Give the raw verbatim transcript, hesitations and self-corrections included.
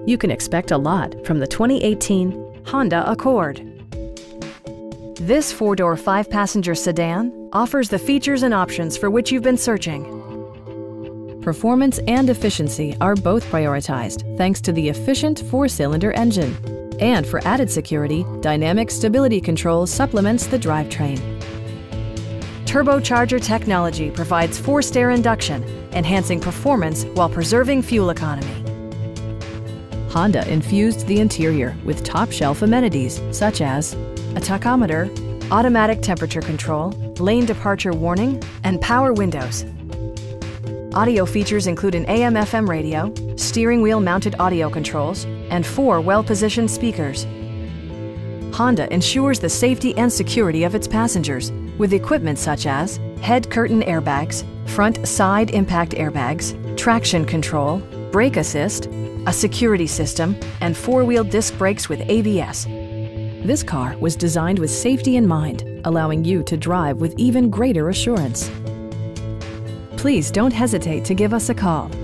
You can expect a lot from the twenty eighteen Honda Accord. This four-door, five-passenger sedan offers the features and options for which you've been searching. Performance and efficiency are both prioritized thanks to the efficient four-cylinder engine. And for added security, dynamic stability control supplements the drivetrain. Turbocharger technology provides forced air induction, enhancing performance while preserving fuel economy. Honda infused the interior with top-shelf amenities such as a tachometer, automatic temperature control, lane departure warning, and power windows. Audio features include an A M F M radio, steering wheel mounted audio controls, and four well-positioned speakers. Honda ensures the safety and security of its passengers with equipment such as head curtain airbags, front side impact airbags, traction control, brake assist, a security system, and four-wheel disc brakes with A B S. This car was designed with safety in mind, allowing you to drive with even greater assurance. Please don't hesitate to give us a call.